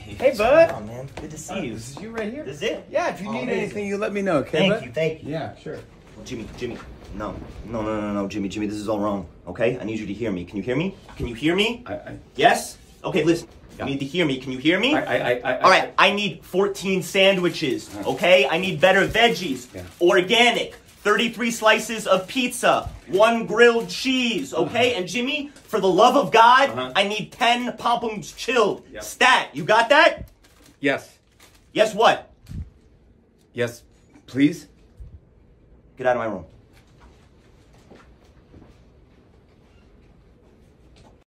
Hey, bud. Oh, man. Good to see you. This is you right here? This is it? Yeah, if you need amazing. anything, you let me know, okay, bud? Thank you. Yeah, sure. Well, Jimmy. No, Jimmy, this is all wrong, okay? I need you to hear me. Can you hear me? Can you hear me? Yes? Okay, listen. You need to hear me. Can you hear me? All right, I need 14 sandwiches, okay? I need better veggies. Yeah. Organic. 33 slices of pizza, 1 grilled cheese, okay? And Jimmy, for the love of God, I need 10 Pompums chilled. Yep. Stat, you got that? Yes. Yes what? Yes, please? Get out of my room.